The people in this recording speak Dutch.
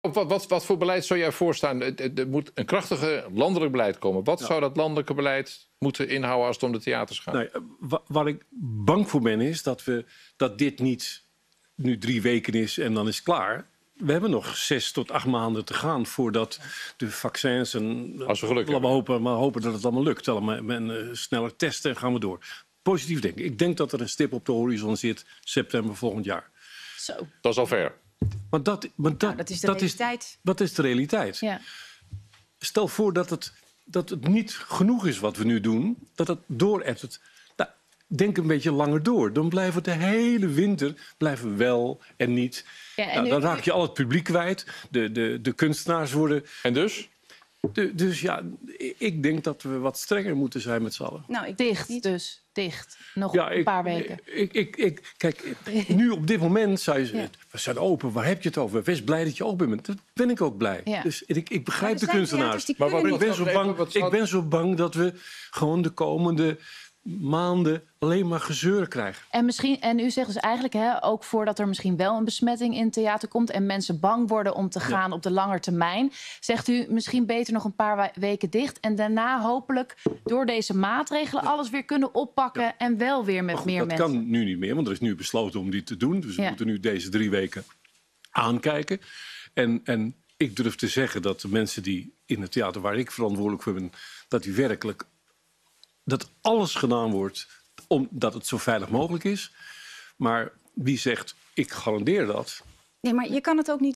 Wat voor beleid zou jij voorstaan? Er moet een krachtige landelijk beleid komen. Wat zou dat landelijke beleid moeten inhouden als het om de theaters gaat? Nee, waar ik bang voor ben is dat dit niet nu 3 weken is en dan is het klaar. We hebben nog 6 tot 8 maanden te gaan voordat de vaccins en Als we geluk we hopen dat het allemaal lukt. En sneller testen en gaan we door. Positief denken. Ik denk dat er een stip op de horizon zit september volgend jaar. Zo. Dat is al ver. Maar dat is de realiteit. Dat is de realiteit. Ja. Stel voor dat het niet genoeg is wat we nu doen, dat het doorebt. Nou, denk een beetje langer door. Dan blijven we de hele winter wel en niet. Ja, en Dan raak je al het publiek kwijt. De kunstenaars worden. En dus? Dus ja, ik denk dat we wat strenger moeten zijn met z'n allen. Nou, ik dicht dus. Dicht. Nog Ja, een paar weken. Kijk, nu op dit moment zou je zeggen, we zijn open, waar heb je het over? Wees blij dat je open bent. Dat ben ik ook blij. Ja. Dus ik begrijp Maar de er zijn kunstenaars. theaters die kunnen Ik ben zo bang dat we gewoon de komende maanden alleen maar gezeur krijgen. En u zegt dus eigenlijk ook voordat er misschien wel een besmetting in het theater komt en mensen bang worden om te gaan op de lange termijn, zegt u misschien beter nog een paar weken dicht en daarna hopelijk door deze maatregelen alles weer kunnen oppakken en wel weer met meer mensen. Dat kan nu niet meer, want er is nu besloten om dit te doen. Dus we moeten nu deze 3 weken aankijken. En ik durf te zeggen dat de mensen die in het theater waar ik verantwoordelijk voor ben, dat die werkelijk dat alles gedaan wordt omdat het zo veilig mogelijk is. Maar wie zegt, ik garandeer dat? Nee, maar je kan het ook niet